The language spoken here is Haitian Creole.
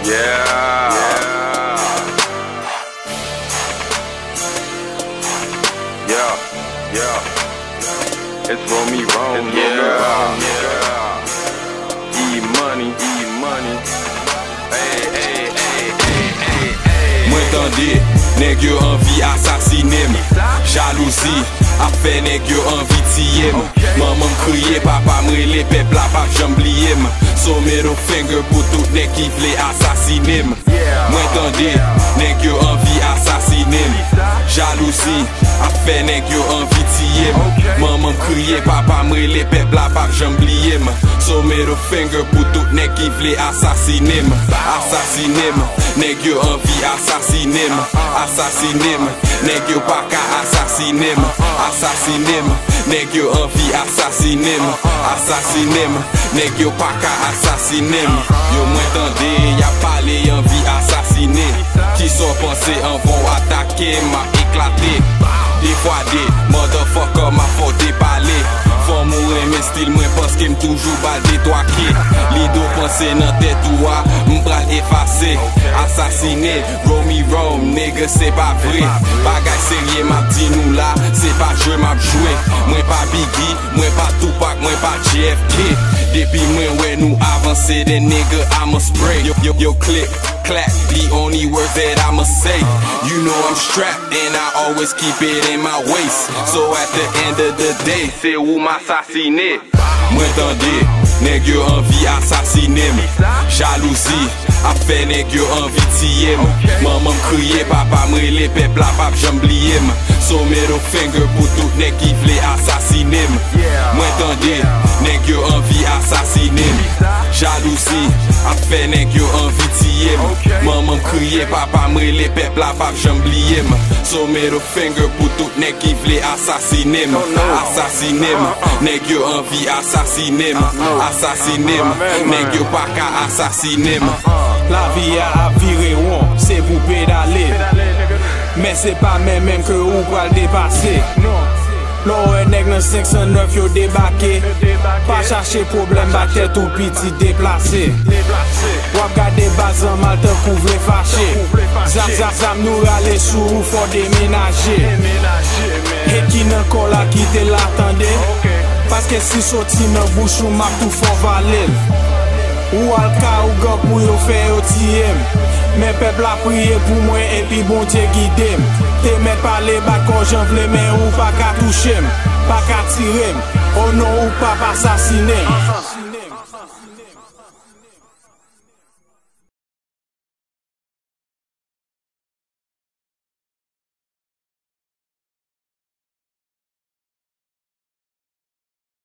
Yeah. It's Romy Rome. E-money. Hey. Mwen tande, nèg yo envie assassiner m. Jalousie a fait nèg yo envie tirer m. Maman crier, papa m'rele, peuple la pa j'am blier m. So middle finger pour tout nèg qui vle assassiner m. Mwen tande, nèg yo envie assassiner m. Jalousie a fait nèg yo envie tirer m. Maman crier, papa m'rele, peuple la pa j'am blier m. So middle finger pour tout nèg qui vle assassiner m. Assassiner m. Nèg yo envie assassiner m. Assassiner m. Nèg yo pa ka assassiner m. Assassiner m. Nèg yo envie assassiner m. Assassiner m. Nèg yo pa ka assassiner m. Yo mwen tande, y a parlé envie assassiner. Qui sont pensés en vont attaquer, m'a éclaté. Des fois des motherfucker m'a faut déballer. Faut mourir mais style moi parce qu'il toujours bal détoaqué. Lido pensé dans tête ouah, m'bral effacé. Assassiné, Romy Rome, nigga c'est pas vrai. Bagay sérieux m'a dit nous là, c'est pas jeu m'a joué. Moi pas Biggie, moi pas Tupac, moi pas JFK. Depuis moi ouais nous avancer des nigga I'ma spray. Yo click, clap, the only words that I'ma say. You know I'm strapped and I always keep it in my waist. So at the end of the day, c'est où m'assassiner. Mwen tande, nèg yo envie assassiner m. Jalousie a fait nèg yo envie tirer m. Maman crier, papa m'rele, peuple la pa j'am blier m. So middle finger pour tout nèg qui vle assassiner m. Mwen tande, nèg yo envie assassiner m. Jalousie a fait nèg yo envie tirer m. Maman crier, papa m'rele, peuple la pa j'am blier m. So middle finger pour tout nèg qui vle assassiner m. Assassiner m. Nèg yo envie assassiner m. Assassiner m. Nèg yo pa ka assassiner m. La vie a viré rond, c'est pour pédaler. Mais c'est pas même que ou pour le dépasser. L'on nèg dans 509 yo débarqué. Pas chercher problème, ba tête ou petit déplacé. Wap gade bazan mal te couvre fâché. Zam nous rale sous faut déménager. Et qui nan kon la qui te l'attendait. Parce que si sorti nan bouche ou map tout fort valer. Ou al ka ou gok pou yo fè yo tiyem. Men peuple a prié pour moi et puis bon Dieu guide. Te met parler bas quand j'en vle mais ou pas qu'à toucher, pas qu'à tirer. Oh non ou pas assassiner.